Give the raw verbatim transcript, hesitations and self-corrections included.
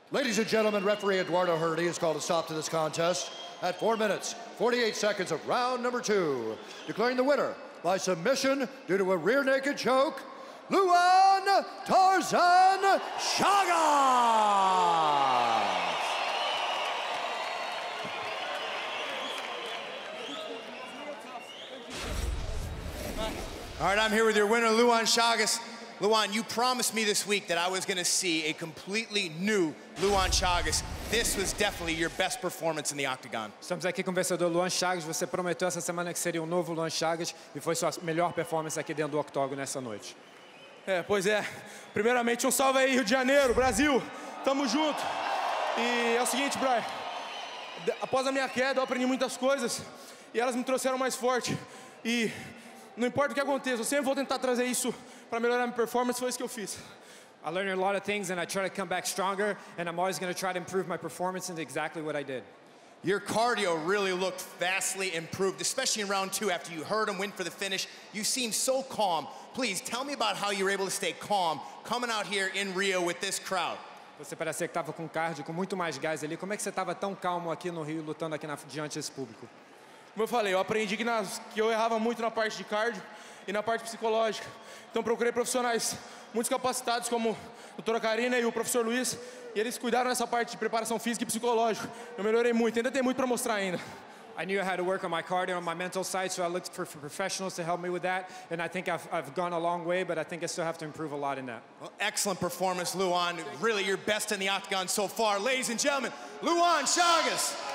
Ladies and gentlemen, referee Eduardo Hurdy has called a stop to this contest at four minutes, forty-eight seconds of round number two, declaring the winner by submission due to a rear naked choke, Luan Tarzan Chagas! All right, I'm here with your winner, Luan Chagas. Luan, you promised me this week that I was going to see a completely new Luan Chagas. This was definitely your best performance in the octagon. Estamos aqui com o vencedor Luan Chagas. Você prometeu essa semana que seria um novo Luan Chagas e foi sua melhor performance aqui dentro do octógono nessa noite. É, pois é. Primeiramente, um salve aí, Rio de Janeiro, Brasil. Tamo junto. E é o seguinte, Brian. Após a minha queda, eu aprendi muitas coisas e elas me trouxeram mais forte. E não importa o que aconteça, eu sempre vou tentar trazer isso para melhorar minha performance. Foi isso que eu fiz. I learned a lot of things and I try to come back stronger, and I'm always going to try to improve my performance, and exactly what I did. Your cardio really looked vastly improved, especially in round two after you heard him win for the finish. You seemed so calm. Please tell me about how you were able to stay calm coming out here in Rio with this crowd. Você parecia que estava com cardio, com muito mais gás ali. Como é que você estava tão calmo aqui no Rio, lutando aqui na, diante desse público? Como eu falei, eu aprendi que, nas, que eu errava muito na parte de cardio e na parte psicológica. Então procurei profissionais muito capacitados como a doutora Karina e o professor Luiz, e eles cuidaram dessa parte de preparação física e psicológica. Eu melhorei muito, ainda tem muito para mostrar ainda. I knew I had to work on my cardio and my mental side, so I looked for, for professionals to help me with that, and I think I've, I've gone a long way, but I think I still have to improve a lot in that. Well, excellent performance, Luan. Really your best in the octagon so far. Ladies and gentlemen, Luan Chagas.